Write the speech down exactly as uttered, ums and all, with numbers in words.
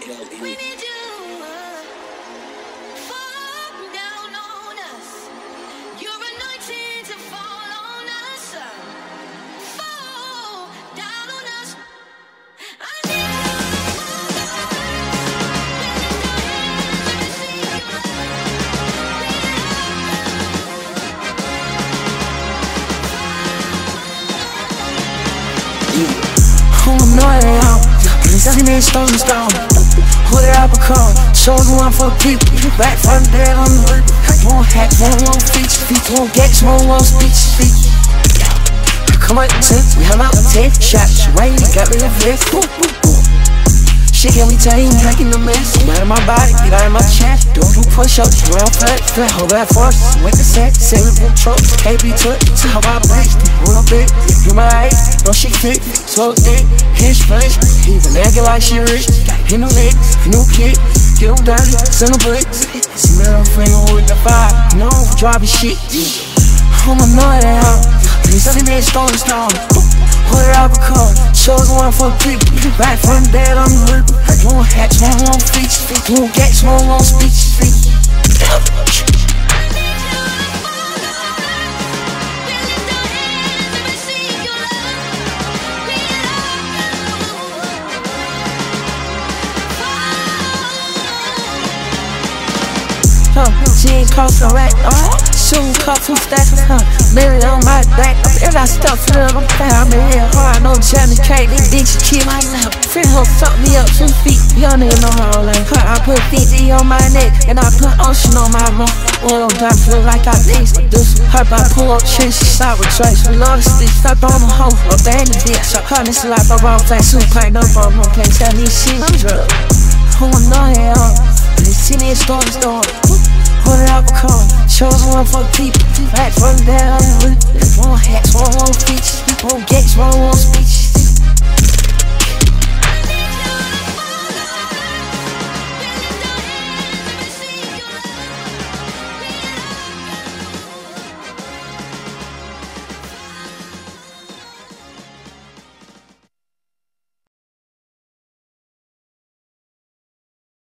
We need you. Fall down on us. You're anointed to fall on us. Fall down on us. I need you. I'm annoyed, seven days stone to stone. Hold it up a cone, shows one for people. Back from the dead on the rip. One hat, one one feature, feet, one gets, one one speech, speech. Come on, since we have out ten shots, right? Got me a vest. Shit can we tell you, drinking the mess. Get out of my body, get out of my chest. Don't do push-ups, round flat, flat. Hold that force, wake the set, saving from trucks. Can't be touched, see how I break. Hold up it, do my eyes, no shit fit. So thick, his face, even acting like she rich. Hit no legs, new kid, get on dirty, send no bricks. Smell finger with the fire, no dropping shit. I'm annoyed at her, seven days stone to stone. Hold it up a cone, shows one for people. Back from the dead on the rip. One hats, one one feature, one gets, one one speech, speech. Huh, she ain't cost a rack, alright? Shoe cup, two stacks of huh? Married on my back, I got stuff to them, I'm fat, I'm in here hard, no Johnny K, this bitch keep my lap. Friend hoe suck me up two feet, young nigga know how I like. I put fifty on my neck, and I put ocean on my mouth. Oil down, feel like I taste this. Herb, I pull up shit, she side with trace. We love the stick, stuck on the hoe, abandoned bitch. Her this life, I won't play, super packed up on no can't tell me shit, I'm drunk. Oh, I'm not here, this shit is storm, storm. Hold it up a cone, shows one for people. Back from the dead on the rip. One hats, one one features, one gets, one one